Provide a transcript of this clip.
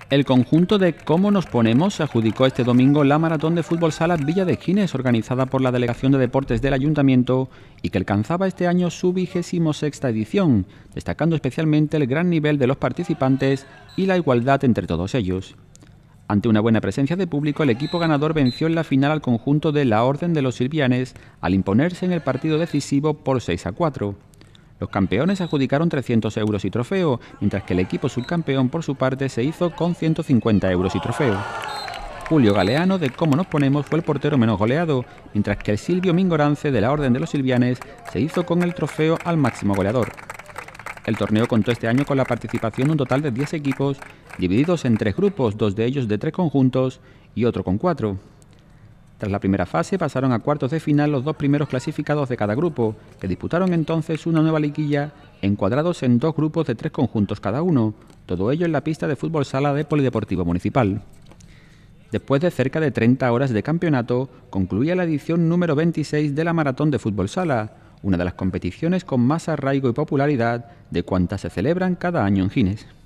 El conjunto de Cómo nos ponemos se adjudicó este domingo la maratón de fútbol sala Villa de Gines, organizada por la Delegación de Deportes del Ayuntamiento y que alcanzaba este año su 26ª edición, destacando especialmente el gran nivel de los participantes y la igualdad entre todos ellos. Ante una buena presencia de público, el equipo ganador venció en la final al conjunto de la Orden de los Silvianes al imponerse en el partido decisivo por 6-4. Los campeones adjudicaron 300 euros y trofeo, mientras que el equipo subcampeón por su parte se hizo con 150 euros y trofeo. Julio Galeano de Cómo nos ponemos fue el portero menos goleado, mientras que el Silvio Mingorance de la Orden de los Silvianes se hizo con el trofeo al máximo goleador. El torneo contó este año con la participación de un total de 10 equipos, divididos en 3 grupos, 2 de ellos de 3 conjuntos y otro con 4. Tras la primera fase pasaron a cuartos de final los 2 primeros clasificados de cada grupo, que disputaron entonces una nueva liguilla encuadrados en 2 grupos de 3 conjuntos cada uno, todo ello en la pista de fútbol sala de Polideportivo Municipal. Después de cerca de 30 horas de campeonato, concluía la edición número 26 de la Maratón de Fútbol Sala, una de las competiciones con más arraigo y popularidad de cuantas se celebran cada año en Gines.